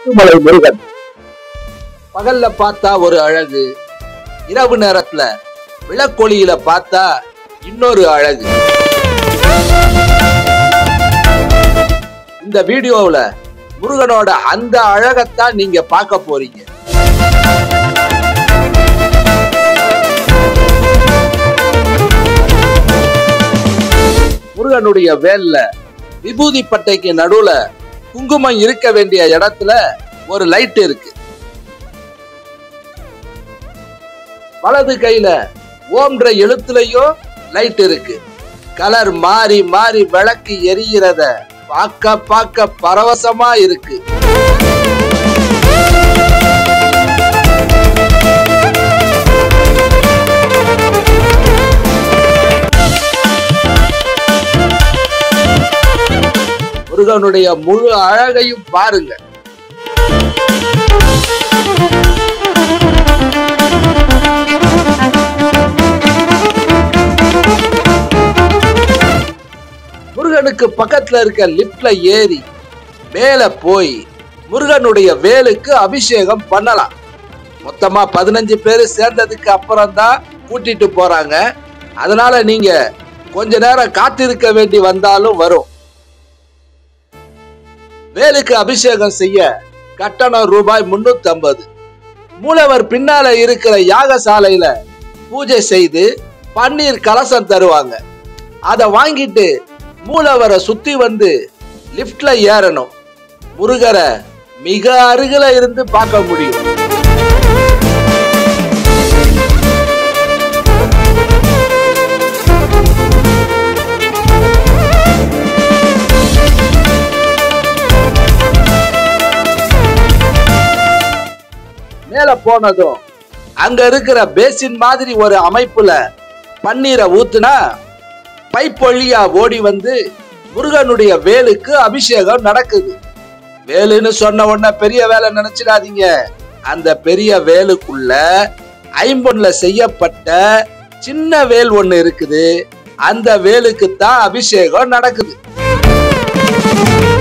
முத்துமலை முருகன். பகல்ல பார்த்தா ஒரு அழகு, இரவு நேரத்துல விளக்கொளியில பார்த்தா இன்னொரு அழகு. இந்த வீடியோவுல முருகனோட அந்த அழகத்தான் நீங்க பார்க்க போறீங்க. முருகனுடைய வேல்ல விபூதி பட்டைக்கு நடுவுல குங்குமம் இருக்க வேண்டிய இடத்துல ஒரு லைட் இருக்கு. வலது கையில ஓம்ன்ற எழுத்துலயும் லைட் இருக்கு. கலர் மாறி மாறி விளக்கு எரிகிறத பார்க்க பார்க்க பரவசமா இருக்கு. முருகனுடைய முழு அழகையும் பாருங்க. முருகனுக்கு பக்கத்துல இருக்க லிப்ட்ல ஏறி மேல போய் முருகனுடைய வேலுக்கு அபிஷேகம் பண்ணலாம். மொத்தமா 15 பேரு சேர்ந்ததுக்கு அப்புறம் தான் கூட்டிட்டு போறாங்க. அதனால நீங்க கொஞ்ச நேரம் காத்திருக்க வேண்டி வந்தாலும் வரும். வேலுக்கு அபிஷேகம் செய்ய கட்டணம் ரூபாய் 350. மூலவர் பின்னால இருக்கிற யாகசாலையில பூஜை செய்து பன்னீர் கலசம் தருவாங்க. அதை வாங்கிட்டு மூலவரை சுத்தி வந்து லிப்ட்ல ஏறணும். முருகரை மிக அருகில இருந்து பார்க்க முடியும். மேல போனதும் அங்க இருக்கிற பேசின் மாதிரி ஒரு அமைப்புல பன்னீரை ஊத்துனா பைப் வழியா ஓடி வந்து முருகனுடைய வேலுக்கு அபிஷேகம் நடக்குது. வேலுன்னு சொன்ன உடனே பெரிய வேலை நினைச்சிடாதீங்க. அந்த பெரிய வேலுக்குள்ள ஐம்பொன்ல செய்யப்பட்ட சின்ன வேல் ஒண்ணு இருக்குது. அந்த வேலுக்கு தான் அபிஷேகம் நடக்குது.